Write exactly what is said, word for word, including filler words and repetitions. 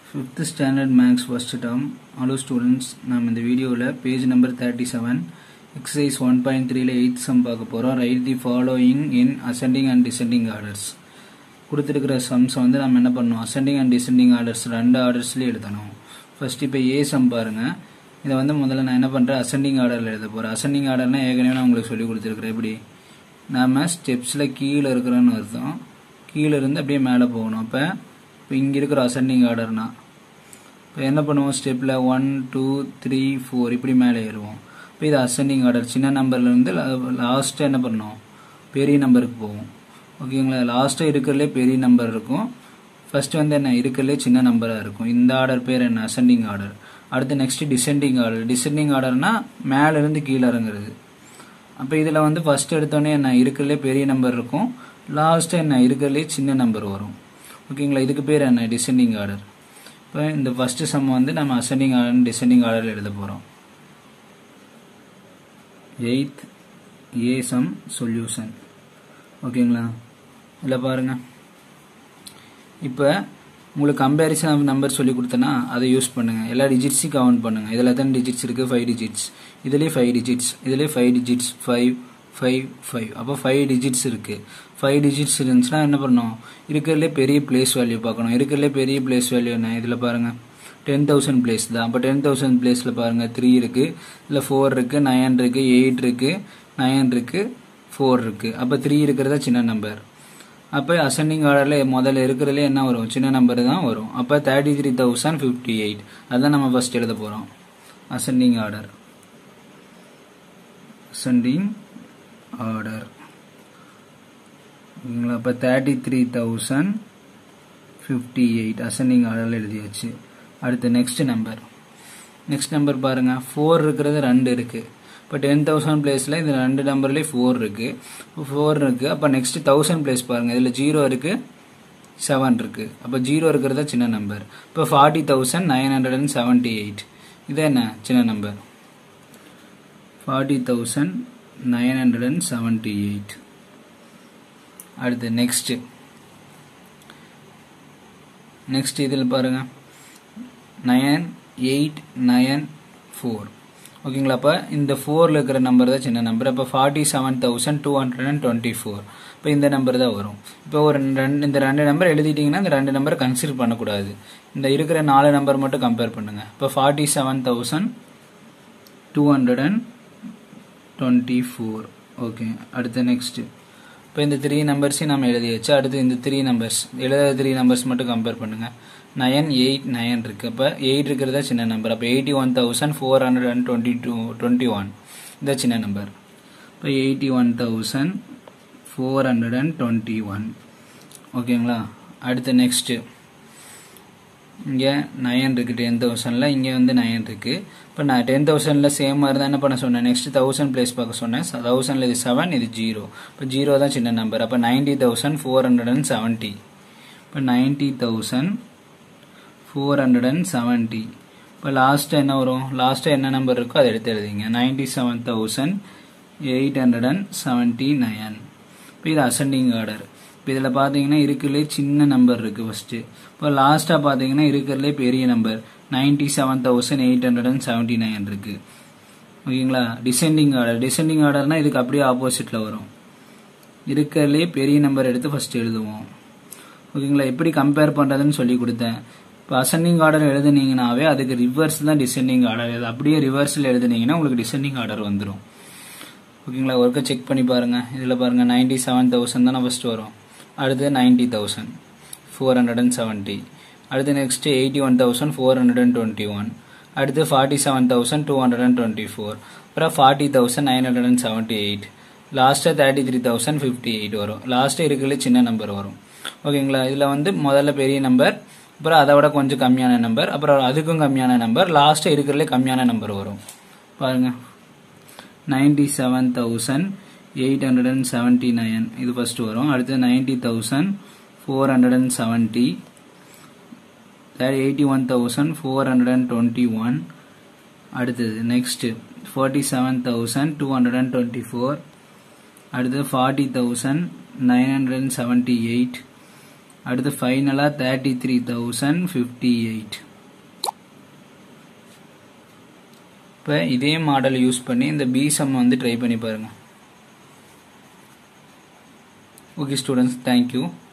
fifth standard maths first term. Hello students, நாம் இந்த வீடியோல page number thirty-seven exercise one point three ல eighth sum பார்க்க போறோம். Write the following in ascending and descending orders. கொடுத்திருக்கிற sums வந்து நாம என்ன பண்ணனும்? Ascending and descending orders ரெண்டு ஆர்டர்ஸ்ல எழுதணும். ஃபர்ஸ்ட் இப்போ A sum பாருங்க. இத வந்து முதல்ல நான் என்ன பண்றேன்? ascending orderல எழுத போறேன். ascending orderனா ஏற்கனவே நான் உங்களுக்கு சொல்லி கொடுத்திருக்கிறேன். எப்படி? நாம ஸ்டெப்ஸ்ல கீழ இருக்குறன்னு அர்த்தம். கீழ இருந்து அப்படியே மேலே போகணும். அப்ப இப்போ இங்க இருக்கிற ascending orderனா இப்போ என்ன பண்ணுவோம்? ஸ்டெப்ல one two three four இப்படி மேலே ஏறுவோம். இப்போ இது ascending order. சின்ன நம்பர்ல இருந்து லாஸ்ட் என்ன பண்ணனும்? பெரிய நம்பருக்கு போவோம். ஓகேங்களா? லாஸ்ட் இருக்கிறதுல பெரிய நம்பர் இருக்கும். ஃபர்ஸ்ட் வந்து என்ன இருக்கிறதுல சின்ன நம்பரா இருக்கும். இந்த ஆர்டர் பேர் என்ன? ascending order. அடுத்து நெக்ஸ்ட் descending order. descending orderனா மேல இருந்து கீழ இறங்குறது. அப்ப இதுல வந்து ஃபர்ஸ்ட் எடுத்தோனே என்ன இருக்கிறதுல பெரிய நம்பர் இருக்கும். லாஸ்ட் என்ன இருக்கிறதுல சின்ன நம்பர் வரும். ஓகேங்களா? இதுக்கு பேர் என்ன? descending order. இப்போ இந்த ஃபர்ஸ்ட் சம் வந்து நம்ம ascending order and descending orderல எழுத போறோம். eighth A sum solution. ஓகேங்களா? இல்ல பாருங்க. இப்போ உங்களுக்கு கம்பேரிசன் ஆஃப் நம்பர் சொல்லி கொடுத்தனா அதை யூஸ் பண்ணுங்க. எல்லா டிஜிட்ஸையும் கவுண்ட் பண்ணுங்க. இதுல எத்தனை டிஜிட்ஸ் இருக்கு? five digits. இதுலயே five டிஜிட்ஸ். இதுலயே five digits. five five five. அப்ப five டிஜிட்ஸ் இருக்கு. five டிஜிட்ஸ் இருந்துச்சுனா என்ன பண்ணனும்? இருக்கிறதுல பெரிய பிளேஸ் வேல்யூ பார்க்கணும். இருக்கிறதுல பெரிய பிளேஸ் வேல்யூ என்ன? இதுல பாருங்க ten thousand பிளேஸ் தான். அப்ப ten thousand பிளேஸ்ல பாருங்க three இருக்கு. இதுல four இருக்கு, nine இருக்கு, eight இருக்கு, nine இருக்கு, four இருக்கு. அப்ப three இருக்குறதா சின்ன நம்பர். அப்ப ascending orderல முதல்ல இருக்குறதுல என்ன வரும்? சின்ன நம்பர் தான் வரும். அப்ப thirty-three thousand fifty-eight. அத நம்ம ஃபர்ஸ்ட் எழுத போறோம். ascending order. ascending order. இங்க அப்ப thirty-three thousand fifty-eight ascending orderல எழுதியாச்சு. அடுத்து நெக்ஸ்ட் நம்பர். நெக்ஸ்ட் நம்பர் பாருங்க four இருக்குறது ரெண்டு இருக்கு. இப்போ ten thousand பிளேஸ்ல இந்த ரெண்டு நம்பர்லயே four இருக்கு. four இருக்கு. அப்ப நெக்ஸ்ட் one thousand பிளேஸ் பாருங்க. இதுல zero இருக்கு, seven இருக்கு. அப்ப zero இருக்குறது சின்ன நம்பர். இப்போ forty thousand nine hundred seventy-eight. இது என்ன? சின்ன number. forty thousand nine hundred seventy-eight. அடுத்து நெக்ஸ்ட். நெக்ஸ்ட் இதுல பாருங்க nine eight nine four. ஓகேங்களா? அப்ப இந்த four ல இருக்கிற நம்பர் தான் சின்ன நம்பர். அப்ப forty-seven thousand two hundred twenty-four. இப்ப இந்த நம்பர் தான் வரும். இப்போ ஒரு இந்த ரெண்டு நம்பர் எழுதிட்டீங்கன்னா இந்த ரெண்டு நம்பரை கன்சிடர் பண்ண கூடாது. இந்த இருக்கிற நாலு நம்பர் மட்டும் கம்பேர் பண்ணுங்க. இப்ப forty-seven thousand two hundred twenty-four. Okay. அடுத்து நெக்ஸ்ட். இப்போ இந்த three நம்பர்ஸையும் நாம எழுதியாச்சு. அடுத்து இந்த three நம்பர்ஸ் எழுதாத three நம்பர்ஸ் மட்டும் கம்பேர் பண்ணுங்க. nine eight nine இருக்கு. அப்ப eight இருக்குறதா சின்ன நம்பர். அப்ப eighty-one thousand four hundred twenty-two twenty-one இந்த சின்ன நம்பர். அப்ப eighty-one thousand four hundred twenty-one. ஓகேங்களா? அடுத்து நெக்ஸ்ட். இங்க nine இருக்கு ten thousand ல, இங்க வந்து nine இருக்கு. இப்ப நான் ten thousand ல சேம் மாதிரி தான் என்ன பண்ண சொன்னேன்? நெக்ஸ்ட் one thousand பிளேஸ் பார்க்க சொன்னேன். one thousand ல இது seven, இது zero. இப்ப zero தான் சின்ன நம்பர். அப்ப ninety thousand four hundred seventy. இப்ப ninety thousand four hundred seventy. இப்போ லாஸ்ட் என்ன வரும்? லாஸ்ட் என்ன நம்பர் இருக்கோ அதை எடுத்து எழுதிங்க. ninety-seven thousand eight hundred seventy-nine. இப்போ இது ascending order. இப்போ இதுல பாத்தீங்கன்னா இருக்கிறதுலே சின்ன நம்பர் இருக்கு ஃபர்ஸ்ட். இப்போ லாஸ்டா பாத்தீங்கன்னா இருக்கிறதுலே பெரிய number ninety-seven thousand eight hundred seventy-nine இருக்கு. ஓகேங்களா? descending order. descending orderனா இதுக்கு அப்படியே ஆப்போசிட்ல வரும். இருக்கிறதுலே பெரிய நம்பர் எடுத்து ஃபர்ஸ்ட் எழுதுவோம். ஓகேங்களா? எப்படி கம்பேர் பண்றதுன்னு சொல்லி கொடுத்தேன். இப்போ ascending order எழுதுனீங்கனாவே அதுக்கு ரிவர்ஸ் தான் descending order. அப்படியே ரிவர்ஸ்ல எழுதுனீங்கன்னா உங்களுக்கு descending order வந்துரும். ஓகேங்களா? ஒருக்க செக் பண்ணி பாருங்க. இதுல பாருங்க ninety-seven thousand தான ஃபர்ஸ்ட் வரும். அடுத்து ninety thousand four hundred seventy. அடுத்து next eighty-one thousand four hundred twenty-one. அடுத்து forty-seven thousand two hundred twenty-four. அப்புறம் forty thousand nine hundred seventy-eight. லாஸ்டா thirty-three thousand fifty-eight வரும். லாஸ்ட் இருக்கிறதுல சின்ன நம்பர் வரும். ஓகேங்களா? இதுல வந்து முதல்ல பெரிய நம்பர், அப்புறம் அதை விட கொஞ்சம் கம்மியான நம்பர், அப்புறம் அதுக்கும் கம்மியான நம்பர், லாஸ்ட் இருக்கிறதுல கம்மியான நம்பர் வரும். பாருங்க ninety-seven thousand eight hundred seventy-nine இது ஃபர்ஸ்ட் வரும். அடுத்து ninety thousand four hundred seventy. eighty-one thousand four hundred twenty-one. அடுத்தது next forty-seven thousand two hundred twenty-four. அடுத்து forty thousand nine hundred seventy-eight. அடுத்து ஃபைனலாக thirty three thousand fifty eight. இப்போ இதே model use பண்ணி இந்த பி சம் வந்து ட்ரை பண்ணி பாருங்கள். Okay students, thank you.